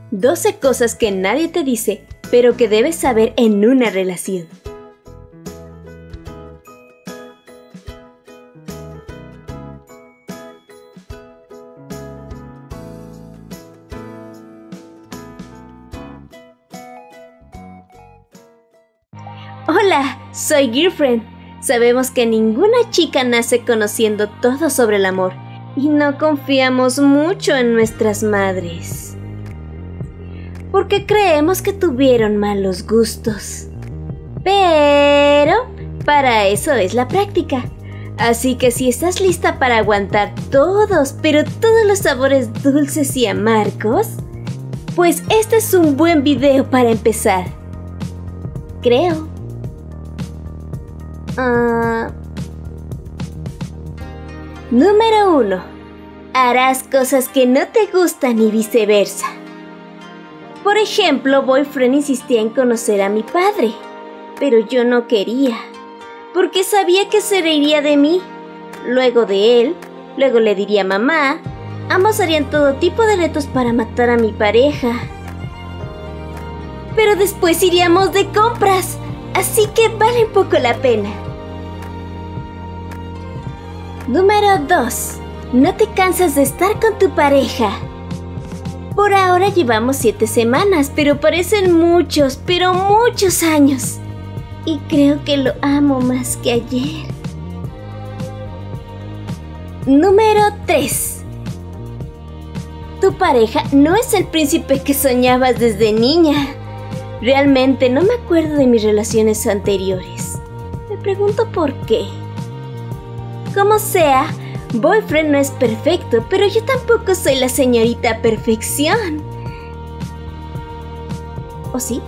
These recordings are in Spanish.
12 cosas que nadie te dice, pero que debes saber en una relación. Hola, soy Girlfriend. Sabemos que ninguna chica nace conociendo todo sobre el amor y no confiamos mucho en nuestras madres, porque creemos que tuvieron malos gustos. Pero para eso es la práctica. Así que si estás lista para aguantar todos, pero todos los sabores dulces y amargos, pues este es un buen video para empezar. Creo. Número 1. Harás cosas que no te gustan y viceversa. Por ejemplo, Boyfriend insistía en conocer a mi padre, pero yo no quería, porque sabía que se reiría de mí. Luego de él, luego le diría mamá. Ambos harían todo tipo de retos para matar a mi pareja. Pero después iríamos de compras, así que vale un poco la pena. Número 2. No te cansas de estar con tu pareja. Por ahora llevamos 7 semanas, pero parecen muchos, pero muchos años. Y creo que lo amo más que ayer. Número 3. Tu pareja no es el príncipe que soñabas desde niña. Realmente no me acuerdo de mis relaciones anteriores. Me pregunto por qué. Como sea, Boyfriend no es perfecto, pero yo tampoco soy la señorita perfección. ¿O sí?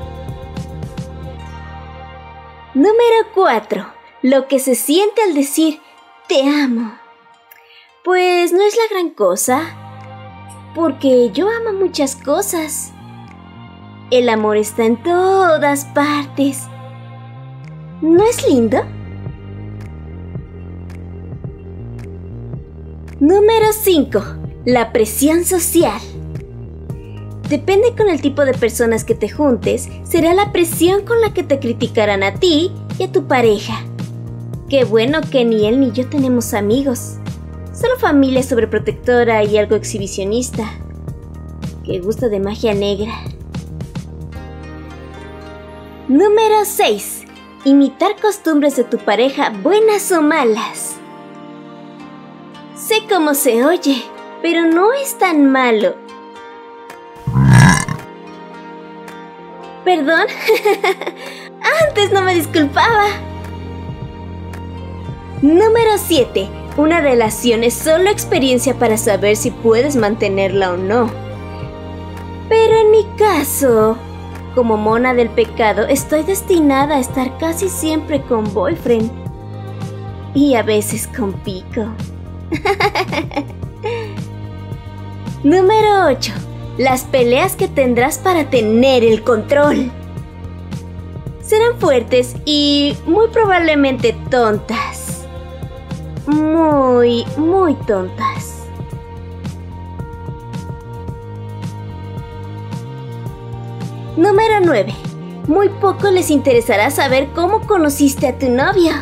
Número 4. Lo que se siente al decir te amo. Pues no es la gran cosa, porque yo amo muchas cosas. El amor está en todas partes. ¿No es lindo? Número 5. La presión social. Depende con el tipo de personas que te juntes, será la presión con la que te criticarán a ti y a tu pareja. Qué bueno que ni él ni yo tenemos amigos. Solo familia sobreprotectora y algo exhibicionista, que gusta de magia negra. Número 6. Imitar costumbres de tu pareja, buenas o malas. Sé cómo se oye, pero no es tan malo. ¿Perdón? Antes no me disculpaba. Número 7. Una relación es solo experiencia para saber si puedes mantenerla o no. Pero en mi caso, como mona del pecado, estoy destinada a estar casi siempre con Boyfriend. Y a veces con Pico. Número 8. Las peleas que tendrás para tener el control. Serán fuertes y muy probablemente tontas. Muy tontas. Número 9. Muy poco les interesará saber cómo conociste a tu novio.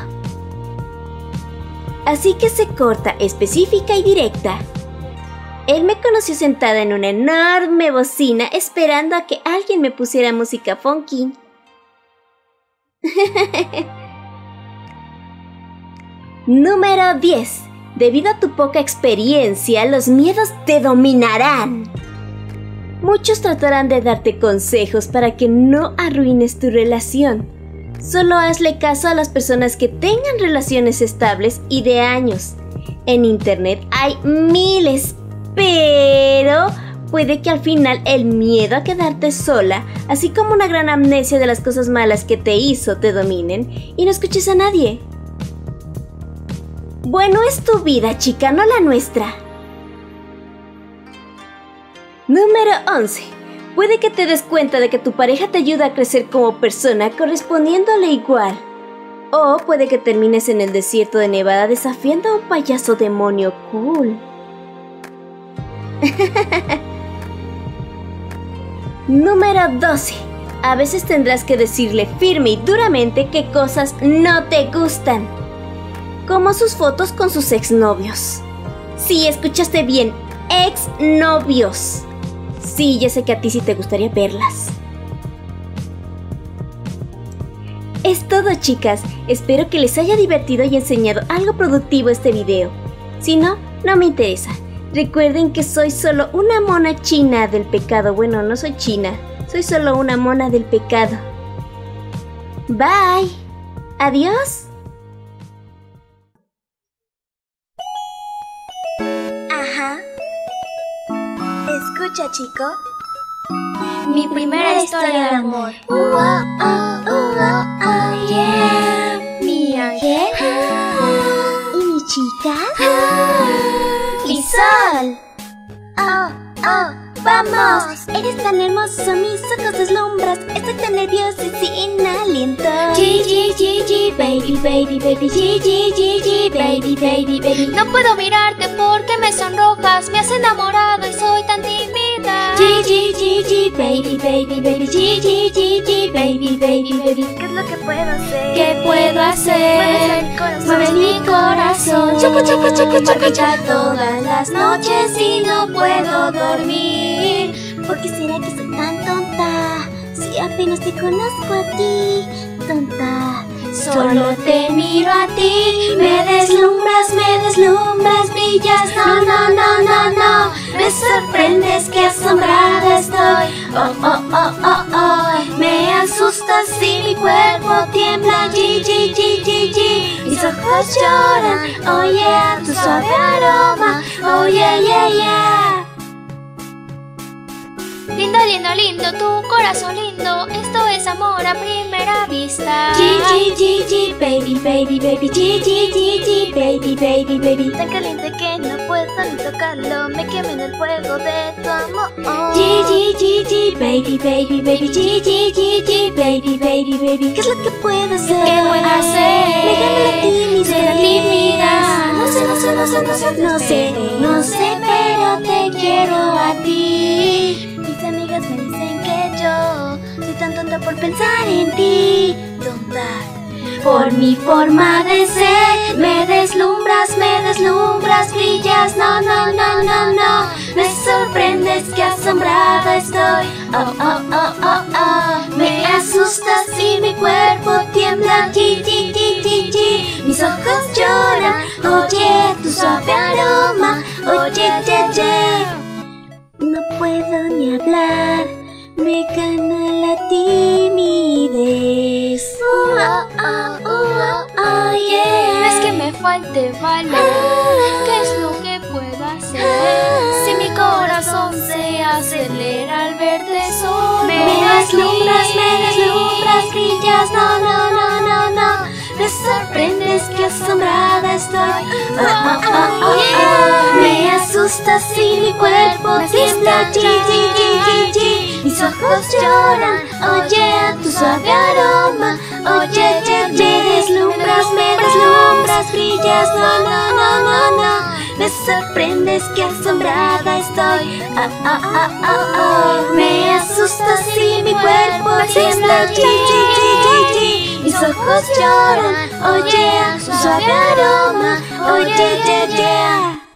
Así que sé corta, específica y directa. Él me conoció sentada en una enorme bocina esperando a que alguien me pusiera música funky. Número 10. Debido a tu poca experiencia, los miedos te dominarán. Muchos tratarán de darte consejos para que no arruines tu relación. Solo hazle caso a las personas que tengan relaciones estables y de años. En internet hay miles, pero puede que al final el miedo a quedarte sola, así como una gran amnesia de las cosas malas que te hizo, te dominen y no escuches a nadie. Bueno, es tu vida, chica, no la nuestra. Número 11. Puede que te des cuenta de que tu pareja te ayuda a crecer como persona correspondiéndole igual. O puede que termines en el desierto de Nevada desafiando a un payaso demonio cool. Número 12. A veces tendrás que decirle firme y duramente qué cosas no te gustan. Como sus fotos con sus exnovios. Sí, escuchaste bien, exnovios. Sí, ya sé que a ti sí te gustaría verlas. Es todo, chicas. Espero que les haya divertido y enseñado algo productivo este video. Si no, no me interesa. Recuerden que soy solo una mona china del pecado. Bueno, no soy china. Soy solo una mona del pecado. Bye. Adiós. Ajá. Escucha, chico. Mi primera historia de amor. Yeah. Mi ángel. ¿Y mi chica? Mi sol. ¡Vamos! Eres tan hermoso, mis ojos deslumbras. Estoy tan nerviosa y sin aliento. G, baby, baby, baby. G, baby, baby, baby. No puedo mirarte porque me sonrojas. Me has enamorado y soy tan tímida. G, baby, baby, baby. G, baby, baby, baby. ¿Qué es lo que puedo hacer? ¿Qué puedo hacer? Mueves mi corazón. Choco, choco, choco, choco, Palpita todas las noches y no puedo dormir. ¿Por qué será que soy tan tonta? Si apenas te conozco a ti, tonta. Solo te miro a ti. Me deslumbras, brillas. No, no, no, no, no. Me sorprendes, que asombrada estoy. Oh. Me asustas y mi cuerpo tiembla. G. Mis ojos lloran. Oh yeah, tu suave aroma. Oh yeah. Lindo, lindo, lindo, tu corazón lindo. Esto es amor a primera vista. G, baby, baby, baby. G, baby, baby, baby. Tan caliente que no puedo ni tocarlo. Me quemé en el fuego de tu amor. G, baby, baby, baby. G, baby, baby, baby. ¿Qué es lo que puedo hacer? ¿Qué puedo hacer? Me gana la timidez. No sé, pero te quiero a ti. Mis amigas me dicen que yo soy tan tonta por pensar en ti. Tonta. Por mi forma de ser, me deslumbras, brillas. No, no, no, no, no. Me sorprendes, que asombrada estoy. Oh. Me asustas y mi cuerpo tiembla. G. Mis ojos lloran. Oye, tu suave aroma. Oye, No puedo ni hablar, me gana la timidez. No es que me falte valor. ¿Qué es lo que puedo hacer? Si mi corazón se acelera al verte solo. Me deslumbras, brillas. No. Me sorprendes, que asombrada estoy. Me asustas y mi cuerpo tiembla. G. Mis ojos lloran. Oye, tu suave aroma. Oye, me deslumbras, brillas. No. Me sorprendes, que asombrada estoy. Me asustas y mi cuerpo tiembla. G. Mis ojos lloran. Oye, su suave aroma. Oye,